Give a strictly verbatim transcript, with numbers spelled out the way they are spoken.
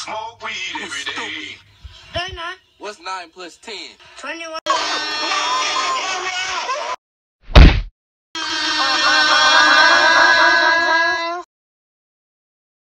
smoke weed every day. Dana. What's nine plus ten? twenty-one.